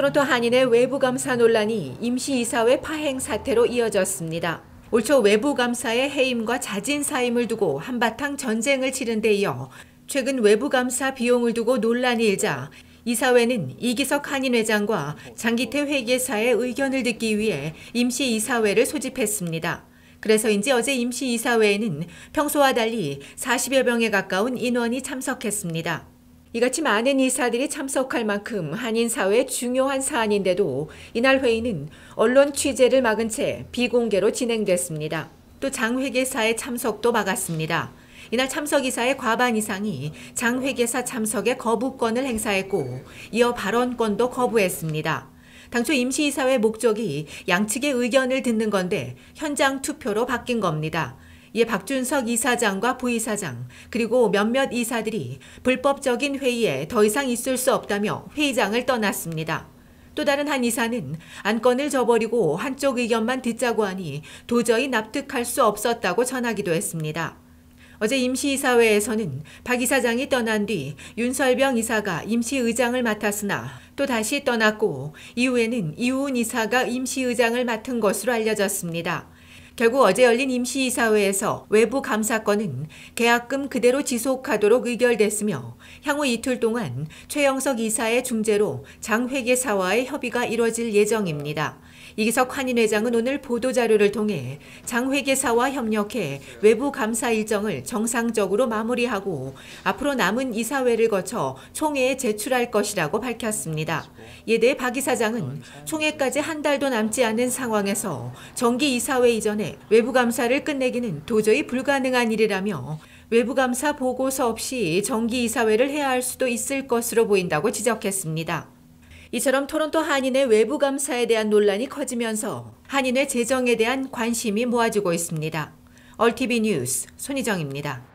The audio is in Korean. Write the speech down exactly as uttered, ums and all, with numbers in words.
토론토 한인의 외부감사 논란이 임시이사회 파행 사태로 이어졌습니다. 올 초 외부감사의 해임과 자진 사임을 두고 한바탕 전쟁을 치른 데 이어 최근 외부감사 비용을 두고 논란이 일자 이사회는 이기석 한인회장과 장기태 회계사의 의견을 듣기 위해 임시이사회를 소집했습니다. 그래서인지 어제 임시이사회에는 평소와 달리 사십여 명에 가까운 인원이 참석했습니다. 이같이 많은 이사들이 참석할 만큼 한인사회의 중요한 사안인데도 이날 회의는 언론 취재를 막은 채 비공개로 진행됐습니다. 또 장 회계사의 참석도 막았습니다. 이날 참석이사의 과반 이상이 장 회계사 참석에 거부권을 행사했고 이어 발언권도 거부했습니다. 당초 임시이사회 목적이 양측의 의견을 듣는 건데 현장 투표로 바뀐 겁니다. 이에 박준석 이사장과 부이사장 그리고 몇몇 이사들이 불법적인 회의에 더 이상 있을 수 없다며 회의장을 떠났습니다. 또 다른 한 이사는 안건을 저버리고 한쪽 의견만 듣자고 하니 도저히 납득할 수 없었다고 전하기도 했습니다. 어제 임시이사회에서는 박 이사장이 떠난 뒤 윤설병 이사가 임시의장을 맡았으나 또 다시 떠났고 이후에는 이우은 이사가 임시의장을 맡은 것으로 알려졌습니다. 결국 어제 열린 임시이사회에서 외부 감사건은 계약금 그대로 지속하도록 의결됐으며 향후 이틀 동안 최영석 이사의 중재로 장 회계사와의 협의가 이뤄질 예정입니다. 이기석 한인회장은 오늘 보도자료를 통해 장 회계사와 협력해 외부 감사 일정을 정상적으로 마무리하고 앞으로 남은 이사회를 거쳐 총회에 제출할 것이라고 밝혔습니다. 이에 대해 박 이사장은 총회까지 한 달도 남지 않은 상황에서 정기 이사회 이전에 외부 감사를 끝내기는 도저히 불가능한 일이라며 외부 감사 보고서 없이 정기 이사회를 해야 할 수도 있을 것으로 보인다고 지적했습니다. 이처럼 토론토 한인의 외부 감사에 대한 논란이 커지면서 한인회 재정에 대한 관심이 모아지고 있습니다. 얼티비 뉴스 손희정입니다.